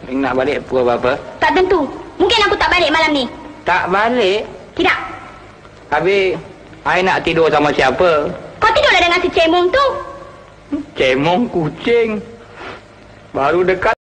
Nak balik pukul berapa? Tak tentu. Mungkin aku tak balik malam ni. Tak balik? Tidak. Habis, I nak tidur sama siapa? Kau tidurlah dengan si cemong tu. Cemong kucing. Baru dekat.